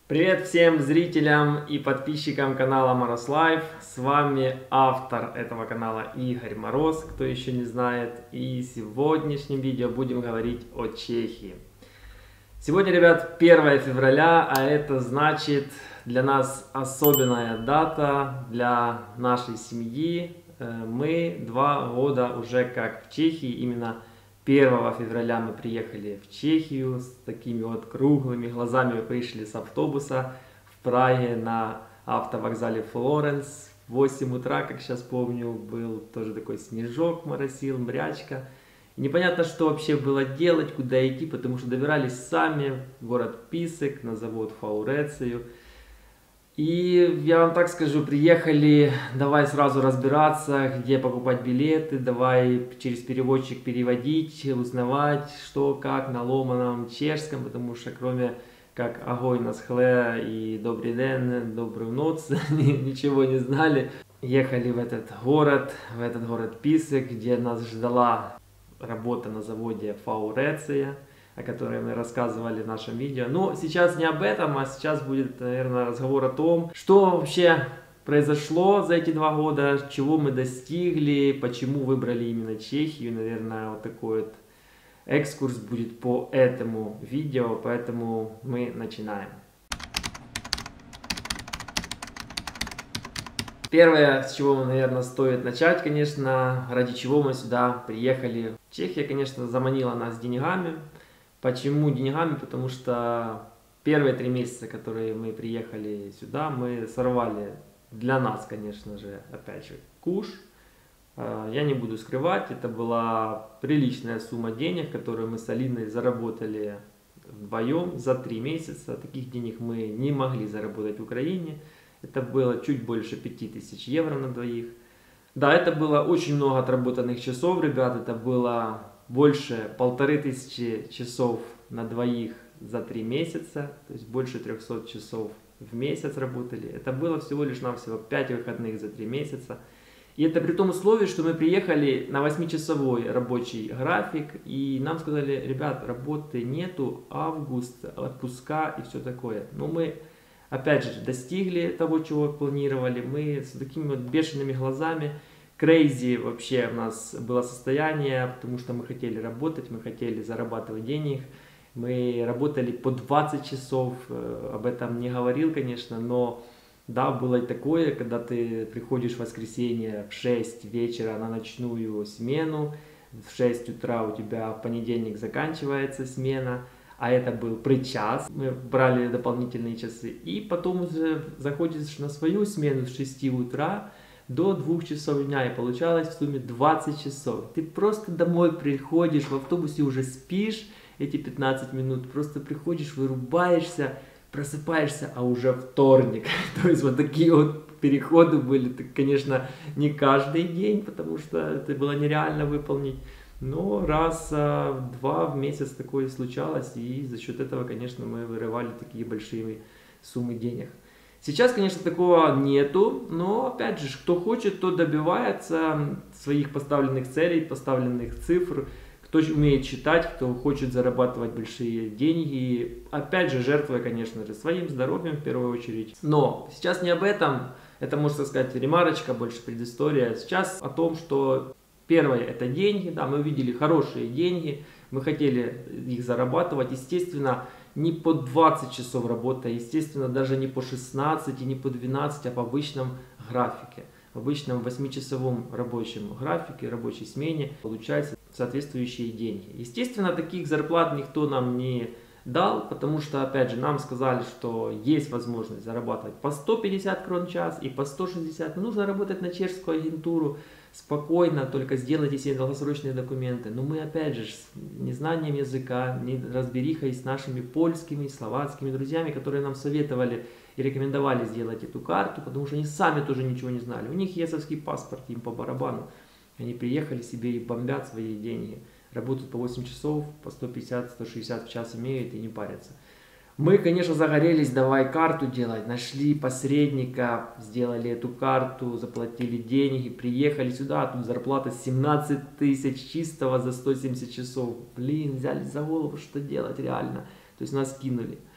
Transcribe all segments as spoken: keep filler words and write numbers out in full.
Привет всем зрителям и подписчикам канала Мороз Лайф. С вами автор этого канала Игорь Мороз, кто еще не знает. И в сегодняшнем видео будем говорить о Чехии. Сегодня, ребят, первое февраля, а это значит для нас особенная дата, для нашей семьи. Мы два года уже как в Чехии, именно первого февраля мы приехали в Чехию, с такими вот круглыми глазами мы пришли с автобуса в Праге на автовокзале Флоренс. В восемь утра, как сейчас помню, был тоже такой снежок, моросил, мрячка. И непонятно, что вообще было делать, куда идти, потому что добирались сами в город Писек, на завод Фаурецию. И я вам так скажу, приехали, давай сразу разбираться, где покупать билеты, давай через переводчик переводить, узнавать, что, как на ломаном чешском, потому что кроме как «Агой нас хле» и «Добрый день», «Добрую ночь» ничего не знали. Ехали в этот город, в этот город Писек, где нас ждала работа на заводе Фауреция, о которой мы рассказывали в нашем видео. Но сейчас не об этом, а сейчас будет, наверное, разговор о том, что вообще произошло за эти два года, чего мы достигли, почему выбрали именно Чехию. Наверное, вот такой вот экскурс будет по этому видео, поэтому мы начинаем. Первое, с чего, наверное, стоит начать, конечно, ради чего мы сюда приехали. Чехия, конечно, заманила нас деньгами. Почему деньгами? Потому что первые три месяца, которые мы приехали сюда, мы сорвали для нас, конечно же, опять же, куш. Я не буду скрывать, это была приличная сумма денег, которую мы с Алиной заработали вдвоем за три месяца. Таких денег мы не могли заработать в Украине. Это было чуть больше пяти тысяч евро на двоих. Да, это было очень много отработанных часов, ребят, это было больше полторы тысячи часов на двоих за три месяца, то есть больше трёхсот часов в месяц работали. Это было всего лишь навсего пять выходных за три месяца. И это при том условии, что мы приехали на восьмичасовой рабочий график, и нам сказали: ребят, работы нету, август, отпуска и все такое. Но мы, опять же, достигли того, чего планировали. Мы с такими вот бешеными глазами. Крейзи вообще у нас было состояние, потому что мы хотели работать, мы хотели зарабатывать денег. Мы работали по двадцать часов, об этом не говорил, конечно, но да, было и такое, когда ты приходишь в воскресенье в шесть вечера на ночную смену, в шесть утра у тебя в понедельник заканчивается смена, а это был причас, мы брали дополнительные часы, и потом уже заходишь на свою смену с шести утра, до двух часов дня, и получалось в сумме двадцать часов. Ты просто домой приходишь, в автобусе уже спишь эти пятнадцать минут, просто приходишь, вырубаешься, просыпаешься, а уже вторник. То есть вот такие вот переходы были. Это, конечно, не каждый день, потому что это было нереально выполнить. Но раз, два в месяц такое случалось, и за счет этого, конечно, мы вырывали такие большие суммы денег. Сейчас, конечно, такого нету, но, опять же, кто хочет, тот добивается своих поставленных целей, поставленных цифр, кто умеет считать, кто хочет зарабатывать большие деньги, опять же, жертвуя, конечно же, своим здоровьем в первую очередь. Но сейчас не об этом, это, можно сказать, ремарочка, больше предыстория. Сейчас о том, что первое — это деньги, да, мы увидели хорошие деньги, мы хотели их зарабатывать, естественно, не по двадцать часов работы, естественно, даже не по шестнадцать и не по двенадцать, а по обычном графике. В обычном восьмичасовом рабочем графике, рабочей смене получаются соответствующие деньги. Естественно, таких зарплат никто нам не дал, потому что, опять же, нам сказали, что есть возможность зарабатывать по сто пятьдесят крон в час и по сто шестьдесят. Нужно работать на чешскую агентуру спокойно, только сделайте себе долгосрочные документы. Но мы, опять же, с незнанием языка, неразберихой с нашими польскими и словацкими друзьями, которые нам советовали и рекомендовали сделать эту карту, потому что они сами тоже ничего не знали. У них ЕСовский паспорт, им по барабану. Они приехали себе и бомбят свои деньги. Работают по восемь часов, по сто пятьдесят — сто шестьдесят в час имеют и не парятся. Мы, конечно, загорелись, давай карту делать, нашли посредника, сделали эту карту, заплатили деньги, приехали сюда, а тут зарплата семнадцать тысяч чистого за сто семьдесят часов. Блин, взяли за голову, что делать реально. То есть нас кинули.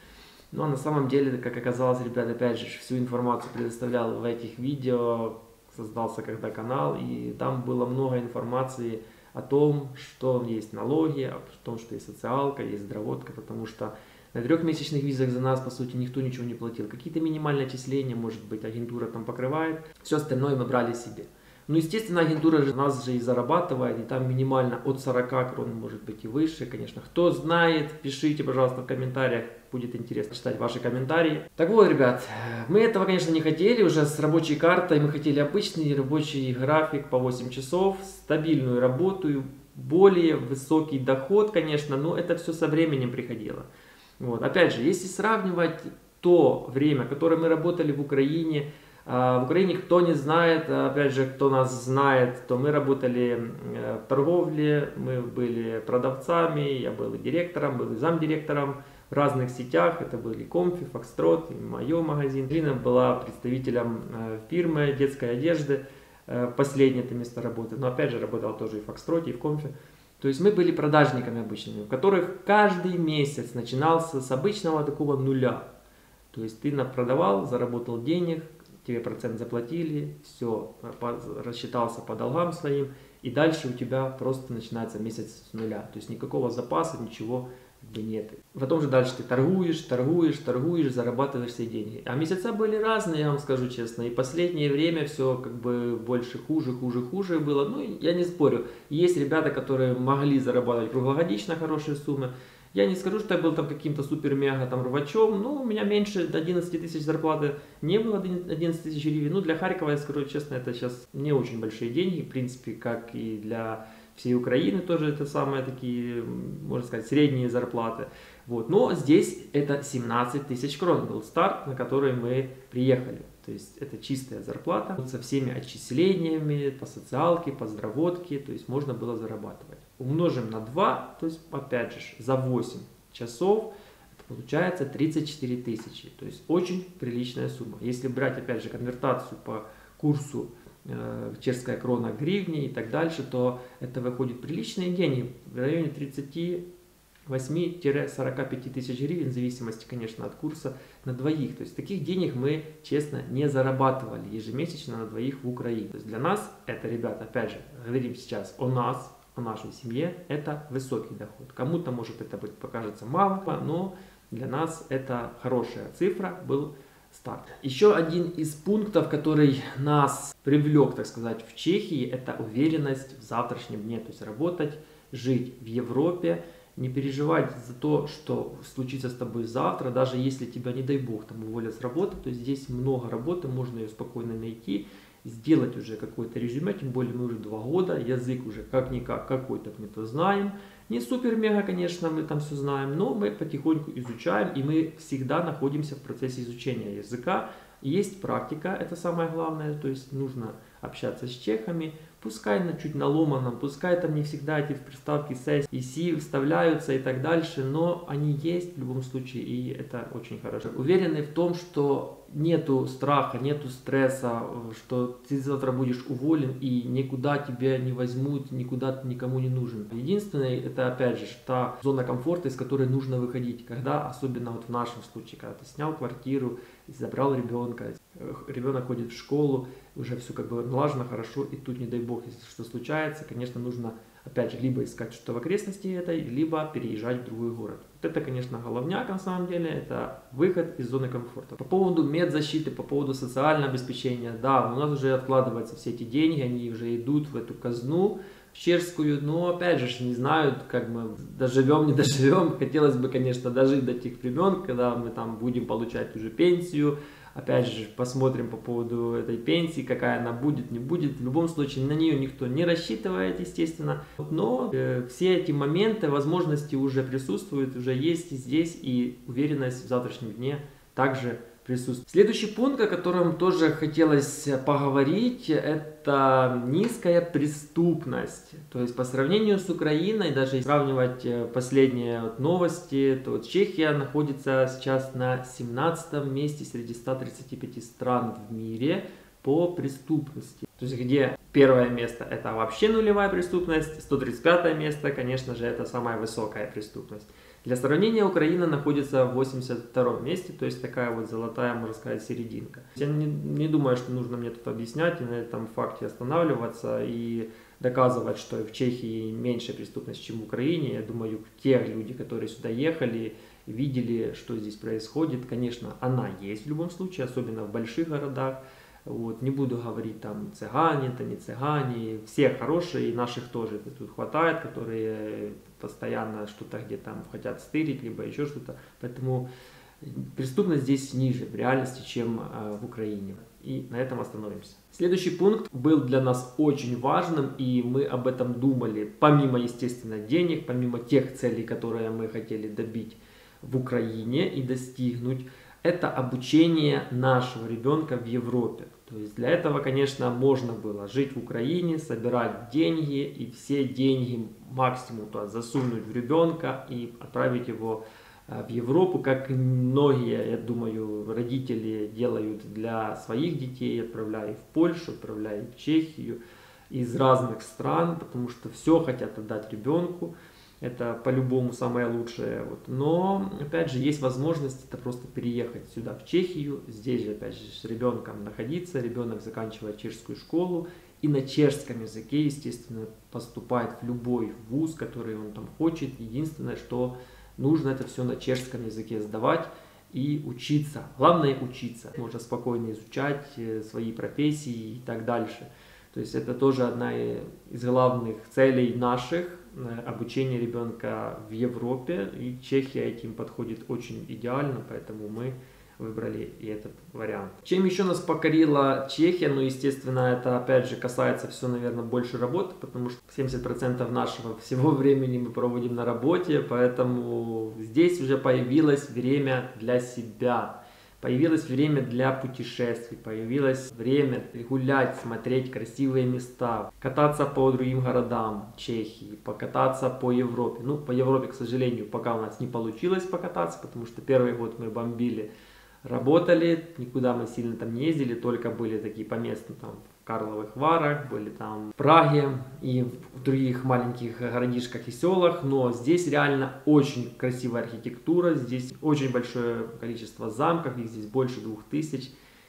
Но на самом деле, как оказалось, ребят, опять же, всю информацию предоставлял в этих видео, создался когда канал, и там было много информации о том, что есть налоги, о том, что есть социалка, есть здравотка, потому что на трехмесячных визах за нас, по сути, никто ничего не платил. Какие-то минимальные отчисления, может быть, агентура там покрывает, все остальное мы брали себе. Ну, естественно, агентура же нас же и зарабатывает, и там минимально от сорока крон, может быть, и выше, конечно. Кто знает, пишите, пожалуйста, в комментариях, будет интересно читать ваши комментарии. Так вот, ребят, мы этого, конечно, не хотели уже с рабочей картой, мы хотели обычный рабочий график по восемь часов, стабильную работу, более высокий доход, конечно, но это все со временем приходило. Вот. Опять же, если сравнивать то время, которое мы работали в Украине, в Украине, кто не знает, опять же, кто нас знает, то мы работали в торговле, мы были продавцами, я был и директором, был и замдиректором в разных сетях, это были Комфи, Фокстрот, и мой магазин. Лина была представителем фирмы детской одежды, последнее это место работы, но опять же работал тоже и в Фокстроте, и в Комфи. То есть мы были продажниками обычными, у которых каждый месяц начинался с обычного такого нуля. То есть ты продавал, заработал денег, тебе процент заплатили, все, рассчитался по долгам своим, и дальше у тебя просто начинается месяц с нуля. То есть никакого запаса, ничего нет. Потом же дальше ты торгуешь, торгуешь, торгуешь, зарабатываешь все деньги. А месяца были разные, я вам скажу честно. И последнее время все как бы больше хуже, хуже, хуже было. Ну, я не спорю. Есть ребята, которые могли зарабатывать круглогодично хорошие суммы. Я не скажу, что я был там каким-то супер-мега там рвачом, но у меня меньше одиннадцати тысяч зарплаты не было, одиннадцать тысяч гривен. Ну, для Харькова, я скажу честно, это сейчас не очень большие деньги, в принципе, как и для всей Украины тоже это самые такие, можно сказать, средние зарплаты. Вот. Но здесь это семнадцать тысяч крон был старт, на который мы приехали. То есть это чистая зарплата со всеми отчислениями по социалке, по здравотке, то есть можно было зарабатывать. Умножим на два, то есть опять же за восемь часов, это получается тридцать четыре тысячи. То есть очень приличная сумма. Если брать опять же конвертацию по курсу э, чешская крона к гривне и так дальше, то это выходит приличные деньги в районе тридцати восьми — сорока пяти тысяч гривен, в зависимости, конечно, от курса, на двоих. То есть таких денег мы, честно, не зарабатывали ежемесячно на двоих в Украине. То есть для нас это, ребята, опять же, говорим сейчас о нас, о нашей семье, это высокий доход. Кому-то, может, это быть покажется мало, но для нас это хорошая цифра, был старт. Еще один из пунктов, который нас привлек, так сказать, в Чехии, это уверенность в завтрашнем дне. То есть работать, жить в Европе, не переживать за то, что случится с тобой завтра, даже если тебя, не дай бог, там уволят с работы, то здесь много работы, можно ее спокойно найти, сделать уже какое-то резюме, тем более мы уже два года, язык уже как-никак какой-то мы-то знаем, не супер-мега, конечно, мы там все знаем, но мы потихоньку изучаем, и мы всегда находимся в процессе изучения языка. Есть практика, это самое главное, то есть нужно общаться с чехами, пускай на чуть наломанном, пускай там не всегда эти приставки с и си вставляются и так дальше, но они есть в любом случае, и это очень хорошо. Уверены в том, что нету страха, нету стресса, что ты завтра будешь уволен и никуда тебя не возьмут, никуда ты никому не нужен. Единственное, это опять же та зона комфорта, из которой нужно выходить, когда, особенно вот в нашем случае, когда ты снял квартиру, забрал ребенка, ребенок ходит в школу, уже все как бы налажено хорошо, и тут, не дай бог, если что случается, конечно, нужно, опять же, либо искать что-то в окрестности этой, либо переезжать в другой город. Вот это, конечно, головняк на самом деле, это выход из зоны комфорта. По поводу медзащиты, по поводу социального обеспечения, да, у нас уже откладываются все эти деньги, они уже идут в эту казну, в чешскую, но опять же не знают, как мы доживем, не доживем. Хотелось бы, конечно, дожить до тех времен, когда мы там будем получать уже пенсию. Опять же, посмотрим по поводу этой пенсии, какая она будет, не будет. В любом случае, на нее никто не рассчитывает, естественно. Но э, все эти моменты, возможности уже присутствуют, уже есть и здесь, и уверенность в завтрашнем дне также присутствует. Следующий пункт, о котором тоже хотелось поговорить, это низкая преступность. То есть по сравнению с Украиной, даже если сравнивать последние вот новости, то Чехия находится сейчас на семнадцатом месте среди ста тридцати пяти стран в мире по преступности. То есть где первое место это вообще нулевая преступность, сто тридцать пятое место, конечно же, это самая высокая преступность. Для сравнения, Украина находится в восемьдесят втором месте, то есть такая вот золотая, можно сказать, серединка. Я не, не думаю, что нужно мне тут объяснять и на этом факте останавливаться и доказывать, что в Чехии меньше преступность, чем в Украине. Я думаю, те люди, которые сюда ехали, видели, что здесь происходит, конечно, она есть в любом случае, особенно в больших городах. Вот, не буду говорить там цыгане, это не цыгане, все хорошие, и наших тоже тут хватает, которые постоянно что-то где-то хотят стырить, либо еще что-то. Поэтому преступность здесь ниже в реальности, чем э, в Украине. И на этом остановимся. Следующий пункт был для нас очень важным, и мы об этом думали, помимо, естественно, денег, помимо тех целей, которые мы хотели добить в Украине и достигнуть. Это обучение нашего ребенка в Европе. То есть для этого, конечно, можно было жить в Украине, собирать деньги и все деньги максимум туда засунуть в ребенка и отправить его в Европу, как многие, я думаю, родители делают для своих детей, отправляя их в Польшу, отправляя их в Чехию, из разных стран, потому что все хотят отдать ребенку. Это по-любому самое лучшее. Вот. Но, опять же, есть возможность это просто переехать сюда, в Чехию. Здесь же, опять же, с ребенком находиться. Ребенок заканчивает чешскую школу. И на чешском языке, естественно, поступает в любой вуз, который он там хочет. Единственное, что нужно это все на чешском языке сдавать и учиться. Главное учиться. Можно спокойно изучать свои профессии и так дальше. То есть это тоже одна из главных целей наших, обучение ребенка в Европе, и Чехия этим подходит очень идеально, поэтому мы выбрали и этот вариант. Чем еще нас покорила Чехия? Ну, естественно, это опять же касается все, наверное, больше работы, потому что семьдесят процентов нашего всего времени мы проводим на работе, поэтому здесь уже появилось время для себя. Появилось время для путешествий, появилось время гулять, смотреть красивые места, кататься по другим городам Чехии, покататься по Европе. Ну, по Европе, к сожалению, пока у нас не получилось покататься, потому что первый год мы бомбили, работали, никуда мы сильно там не ездили, только были такие поместные там в Карловых Варах, были там в Праге и в других маленьких городишках и селах, но здесь реально очень красивая архитектура, здесь очень большое количество замков, их здесь больше двух тысяч.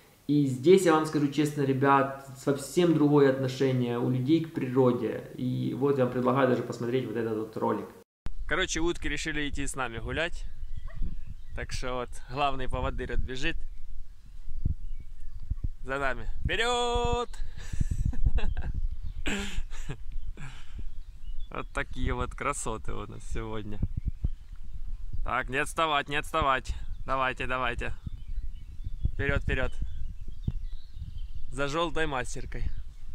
И здесь, я вам скажу честно, ребят, совсем другое отношение у людей к природе. И вот я вам предлагаю даже посмотреть вот этот вот ролик. Короче, утки решили идти с нами гулять. Так что вот, главный поводырь отбежит. За нами. Вперед! Вот такие вот красоты у нас сегодня. Так, не отставать, не отставать. Давайте, давайте. Вперед, вперед. За желтой мастеркой.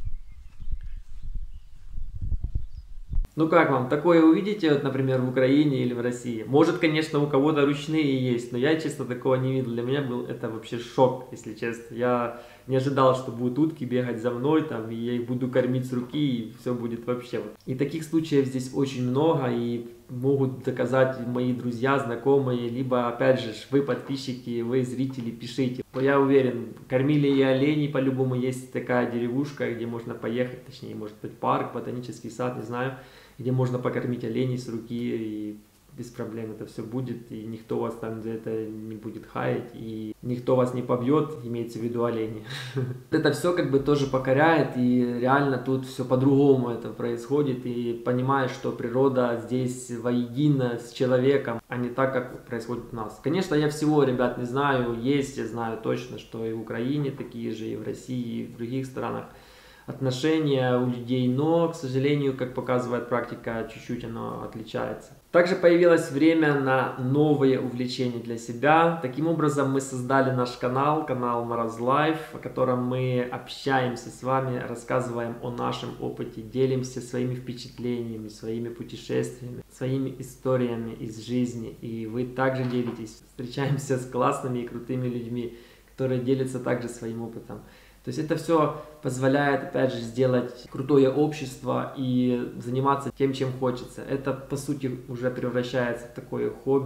Ну как вам, такое увидите, вот, например, в Украине или в России? Может, конечно, у кого-то ручные есть, но я, честно, такого не видел. Для меня был это вообще шок, если честно. Я не ожидал, что будут утки бегать за мной, там, и я их буду кормить с руки, и все будет вообще. И таких случаев здесь очень много, и могут доказать мои друзья, знакомые, либо, опять же, вы подписчики, вы зрители, пишите. Я уверен, кормили и оленей, по-любому есть такая деревушка, где можно поехать, точнее, может быть, парк, ботанический сад, не знаю, где можно покормить оленей с руки, и без проблем это все будет, и никто вас там за это не будет хаять, и никто вас не побьет, имеется в виду олени. Это все как бы тоже покоряет, и реально тут все по-другому это происходит, и понимаешь, что природа здесь воедино с человеком, а не так, как происходит у нас. Конечно, я всего, ребят, не знаю, есть, я знаю точно, что и в Украине такие же, и в России, и в других странах отношения у людей, но, к сожалению, как показывает практика, чуть-чуть оно отличается. Также появилось время на новые увлечения для себя. Таким образом, мы создали наш канал, канал Moroz Life, в котором мы общаемся с вами, рассказываем о нашем опыте, делимся своими впечатлениями, своими путешествиями, своими историями из жизни. И вы также делитесь, встречаемся с классными и крутыми людьми, которые делятся также своим опытом. То есть это все позволяет, опять же, сделать крутое общество и заниматься тем, чем хочется. Это, по сути, уже превращается в такое хобби.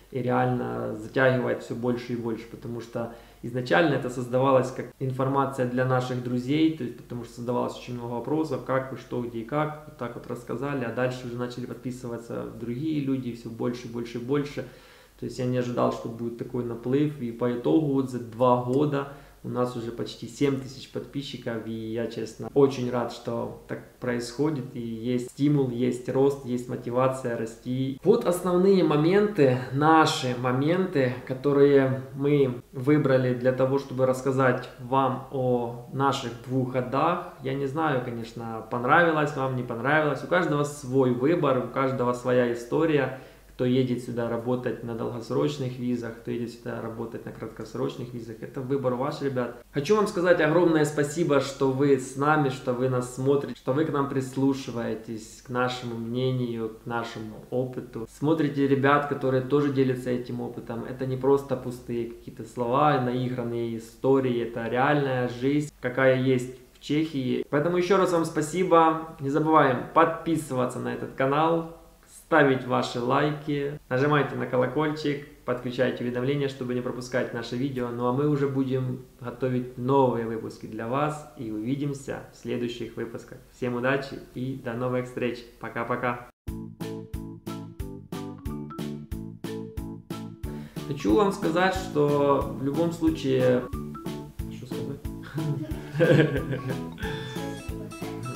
и реально затягивает все больше и больше, потому что изначально это создавалось как информация для наших друзей, то есть потому что создавалось очень много вопросов, как вы, что, где и как, вот так вот рассказали, а дальше уже начали подписываться другие люди, все больше, больше, больше. То есть я не ожидал, что будет такой наплыв, и по итогу вот за два года у нас уже почти семь тысяч подписчиков, и я, честно, очень рад, что так происходит, и есть стимул, есть рост, есть мотивация расти. Вот основные моменты, наши моменты, которые мы выбрали для того, чтобы рассказать вам о наших двух годах. Я не знаю, конечно, понравилось вам, не понравилось, у каждого свой выбор, у каждого своя история. Кто едет сюда работать на долгосрочных визах, кто едет сюда работать на краткосрочных визах. Это выбор ваш, ребят. Хочу вам сказать огромное спасибо, что вы с нами, что вы нас смотрите, что вы к нам прислушиваетесь, к нашему мнению, к нашему опыту. Смотрите ребят, которые тоже делятся этим опытом. Это не просто пустые какие-то слова, наигранные истории. Это реальная жизнь, какая есть в Чехии. Поэтому еще раз вам спасибо. Не забываем подписываться на этот канал, ставить ваши лайки, нажимайте на колокольчик, подключайте уведомления, чтобы не пропускать наши видео. Ну а мы уже будем готовить новые выпуски для вас и увидимся в следующих выпусках. Всем удачи и до новых встреч. Пока-пока. Хочу вам сказать, что в любом случае... Что сказать?